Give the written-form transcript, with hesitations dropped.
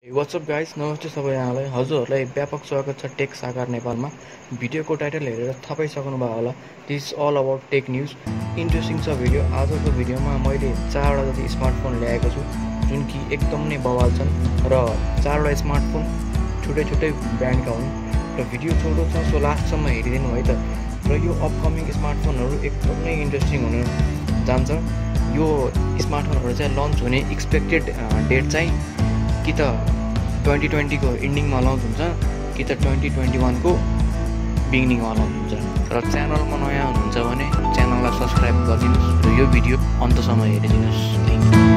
WhatsApp guys, नमस्ते सबैजनालाई। हजुरहरूलाई व्यापक स्वागत छ टेक साकार नेपालमा। भिडियोको टाइटल हेरेर थाहा सक्नुभयो होला, this is all about tech news. Interesting छ भिडियो। आजको भिडियोमा मैले 4वटा जति स्मार्टफोन ल्याएको छु, जुन कि एकदम नै बवाल छन् र 4वटा स्मार्टफोन छुट्टै छुट्टै ब्रान्डका हुन् र भिडियो छोटो छ, सो लास्टसम्म हेरिदिनु है त। र यो अपकमिङ स्मार्टफोनहरू एकदम नै इन्ट्रेस्टिङ हुन जान्छ। यो स्मार्टफोनहरू चाहिँ लन्च हुने एक्सपेक्टेड डेट चाहिँ कि त 2020 को एन्डिङमा लन्च हुन्छ कि त 2021 को बिगिनिङमा लन्च हुन्छ। र च्यानलमा नयाँ हुनुहुन्छ भने च्यानललाई सब्सक्राइब गरिदिनुहोस् र यो भिडियो अन्तसम्म हेरिदिनुहोस्। Thank you.